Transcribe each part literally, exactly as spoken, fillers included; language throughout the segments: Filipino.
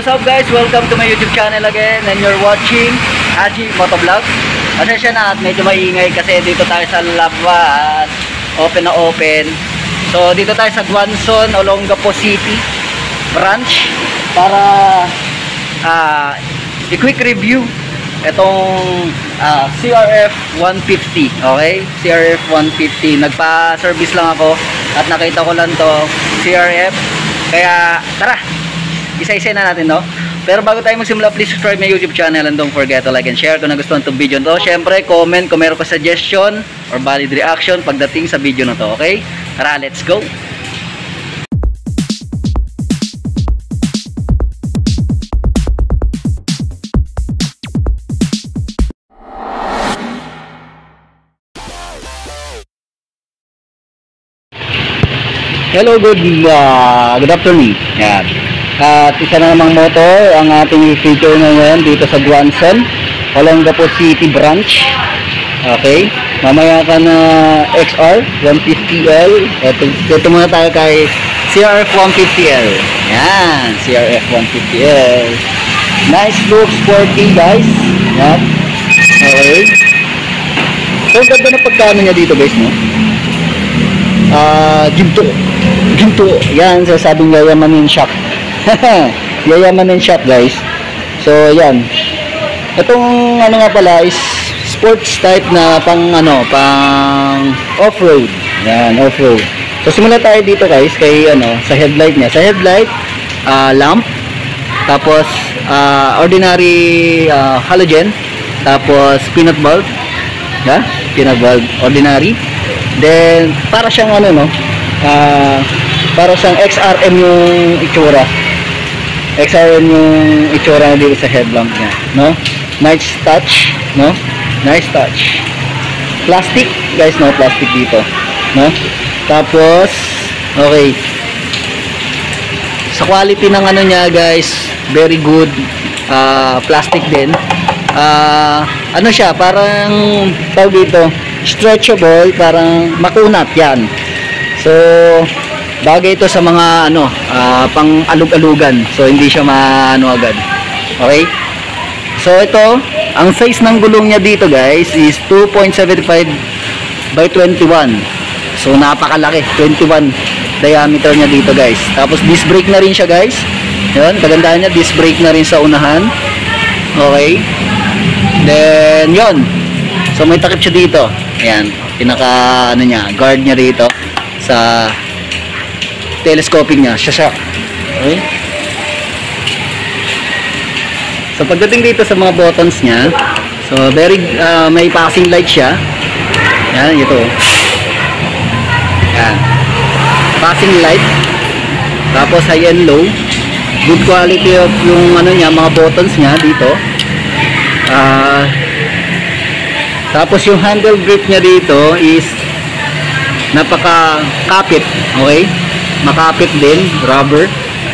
what's up guys? Welcome to my YouTube channel again and you're watching Haji Motovlog. Pasensya na at medyo maingay kasi dito tayo sa labas. Open na open. So dito tayo sa Guanzon, Olongapo City branch para uh, i-quick review itong uh, C R F one fifty. Okay? C R F one fifty. Nagpa-service lang ako at nakita ko lang to C R F. Kaya tara, isa-isa na natin, no? Pero bago tayo magsimula, please subscribe my YouTube channel and don't forget to like and share kung nagustuhan itong video na to. Syempre, comment kung meron ka suggestion or valid reaction pagdating sa video na to, okay? Tara, let's go! Hello, good uh, good afternoon. Yan. At isa na namang motor ang ating feature ngayon dito sa Guanzon, Olongapo City branch. Okay. Mamaya ka na X R one fifty L. Ito, ito muna tayo kay C R F one fifty L. Yan, C R F one fifty L. Nice look, sporty guys. Yan. Okay. So, ganda na pagkano niya dito guys, no? Ah, uh, ginto. Ginto. Yan, sasabing yayamanin shop. Yayamanin shop guys. So, yan. Itong ano nga pala is sports type na pang ano, pang off-road. Yan, off-road. So, simula tayo dito guys kay ano, sa headlight niya. Sa headlight, uh, lamp. Tapos, uh, ordinary uh, halogen. Tapos, peanut bulb. Yeah? Peanut bulb, ordinary. Then, para siyang ano, no? Uh, para siyang X R M yung itsura. X R M yung itsura na dito sa headlamp niya, no? Nice touch, no? Nice touch. Plastic, guys, no? Plastic dito, no? Tapos, okay. Sa quality ng ano niya, guys, very good. Uh, plastic din. Uh, ano siya, parang tawag dito, stretchable, parang makunat yan. So, bagay ito sa mga ano, uh, pang alug-alugan. So, hindi siya maano agad. Okay? So, ito, ang size ng gulong niya dito guys is two point seven five by twenty-one. So, napakalaki. twenty-one diameter niya dito guys. Tapos, disc brake na rin siya guys. Yun, kagandahan niya, disc brake na rin sa unahan. Okay? Then, yun. So, may takip siya dito. Ayan, pinaka ano niya, guard niya rito sa telescoping niya, siya siya. Okay? So pagdating dito sa mga buttons niya, so very uh, may passing light siya. Yan, ito. Yan. Passing light. Tapos high and low. Good quality of yung ano niya, mga buttons niya dito. Ah uh, Tapos yung handle grip niya dito is napaka-kapit, okay? Makapit din, rubber.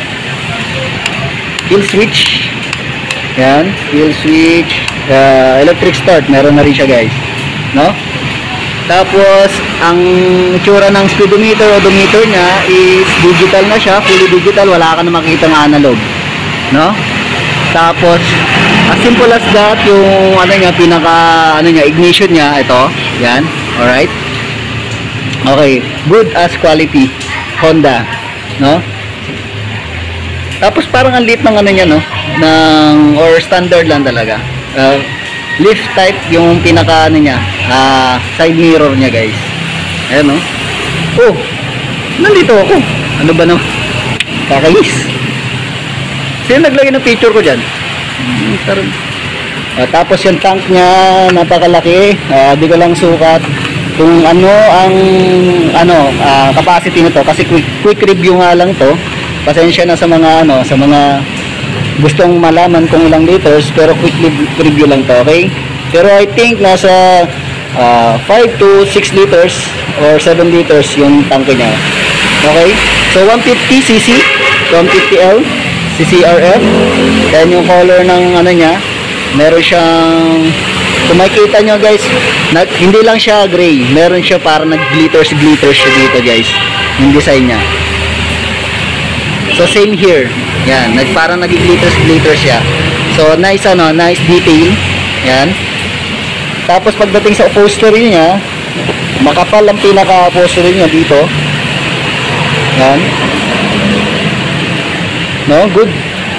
Kill switch. Yan, kill switch. Uh, electric start, meron na rin siya guys. No? Tapos, ang itsura ng speedometer, odometer niya is digital na siya, fully digital, wala ka na makikita ng analog. No? Tapos, as simple as that, yung ano niya, pinaka ano niya, ignition niya, ito, yan, alright. Okay, good as quality, Honda, no? Tapos parang ang liit ng ano niya, no? Ng, or standard lang talaga. Uh, lift type yung pinaka ano niya, uh, side mirror niya guys. Ayan, no? Oh, nandito ako. Ano ba naman? Kakainis. Sino naglagay ng picture ko dyan? Uh, tapos yung tank niya napakalaki, uh, di ko lang sukat kung ano ang ano uh, capacity nito kasi quick, quick review nga lang to. Pasensya na sa mga ano, sa mga gustong malaman kung ilang liters, pero quick review lang to, okay? Pero I think nasa uh, five to six liters or seven liters yung tank niya. Okay? So one fifty C C, one fifty L C C R F. Then yung color ng ano niya, meron siyang, kung makikita nyo guys, nag, hindi lang siya gray, meron siya parang nag glitters glitters siya dito guys, yung design niya. So same here. Yan, nag parang naging glitter-glitter siya. So nice ano, nice detail. Yan. Tapos pagdating sa upholstery niya, makapal ang pinaka-upholstery niya dito. Yan. No, good.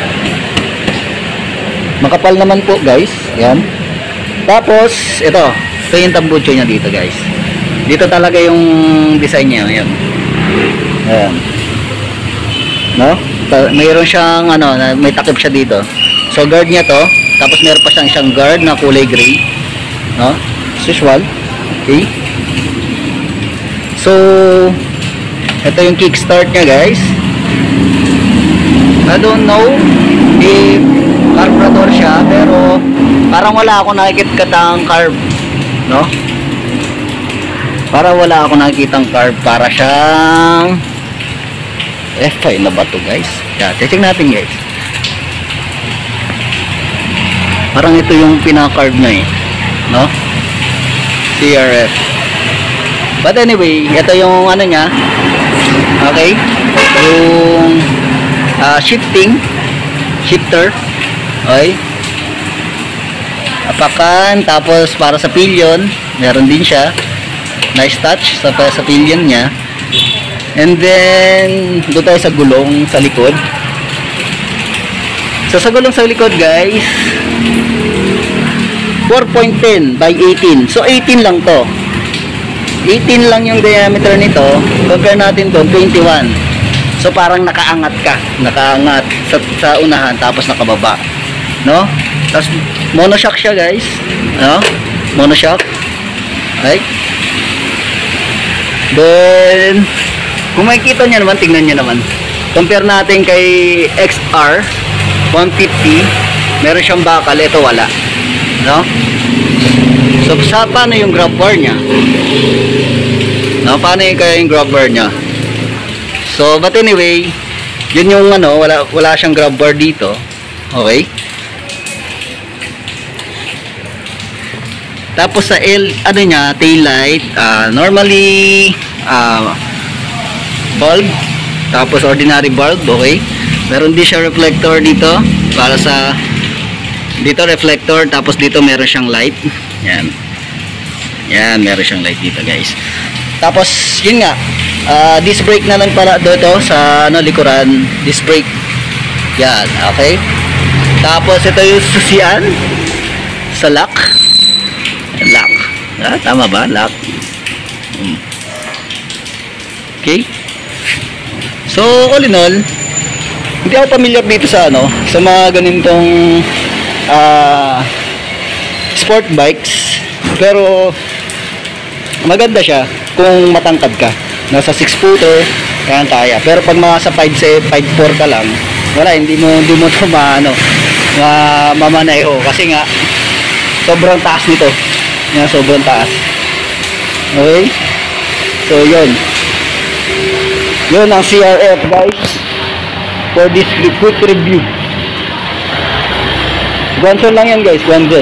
Makapal naman po, guys. Yan. Tapos ito, ito yung tambucho niya dito, guys. Dito talaga yung design niya, yan. Yan. No? Mayroon siyang ano, may takip siya dito. So guard niya to, tapos meron pa siyang siyang guard na kulay gray. No? As usual. Okay? So ito yung kickstart niya, guys. I don't know if carburetor siya, pero parang wala ako nakikitang carb, no? Para wala ako nakikitang carb, para siyang F five na ba to, guys? Yeah, check natin, guys. Parang ito yung pinaka-carb niya, eh, no? C R F. But anyway, ito yung ano niya. Okay? Yung uh, shifting shifter. Okay? Apakan, tapos para sa pillion, meron din siya. Nice touch sa, sa pillion niya. And then doon tayo sa gulong sa likod. So sa gulong sa likod, guys, four point one zero by eighteen. So eighteen lang to. eighteen lang yung diameter nito. Compare natin to twenty-one. So parang nakaangat ka, nakaangat sa, sa unahan tapos nakababa, no? Tapos monoshock siya, guys, no? Monoshock. Right? Then kung makikita niyo naman, tingnan niyo naman. Compare natin kay X R one fifty, meron siyang bakal, ito wala, no? So sa paano yung grab bar niya? No, paano yung kaya yung grab bar niya? So but anyway, yun yung ano, wala wala siyang grab bar dito. Okay? Tapos sa L, ano niya, tail light, uh, normally uh, bulb, tapos ordinary bulb, okay? Meron din siya reflector dito para sa dito reflector, tapos dito meron siyang light. Yan. Yan, meron siyang light dito, guys. Tapos yun nga, uh, disc brake na lang pala dito sa ano likuran, disc brake. Yan, okay? Tapos ito yung susian sa lock. Lock. Ah, tama ba? Lock. Hmm. Okay? So, all in all, hindi ako familiar dito sa ano, sa mga ganitong uh, sport bikes. Pero maganda siya kung matangkad ka. Nasa six footer, kaya kaya. Pero pag mga sa five four ka lang, wala, hindi mo hindi mo to maano, ma mamanayo kasi nga sobrang taas nito. Yan, sobrang taas. Okay? So, yun. Yun ang C R F, guys, for this quick review. Guanson lang yan, guys. Guanson.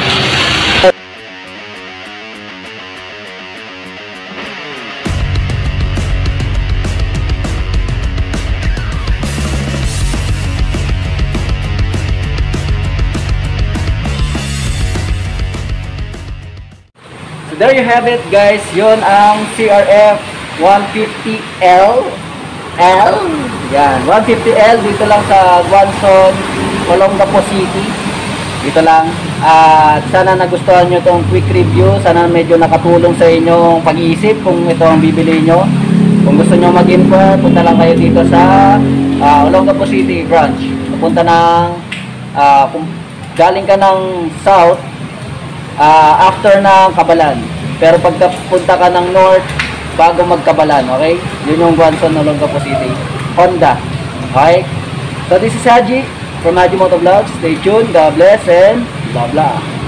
So there you have it, guys. Yun ang C R F one fifty L. L. Yan, one fifty L dito lang sa Guanson, Olongapo City. Dito lang. At sana nagustuhan nyo itong quick review. Sana medyo nakatulong sa inyong pag-iisip kung ito ang bibili nyo. Kung gusto nyo mag-inquire, punta lang kayo dito sa uh, Olongapo City branch. Punta ng uh, kung galing ka ng south, uh, after ng Kabalan. Pero pagka punta ka ng north, bago magkabalan, okay? Yun yung Guanson, Olongapo City. Honda. Okay? So this is Haji from Haji Motovlogs. Stay tuned. God bless and blah blah.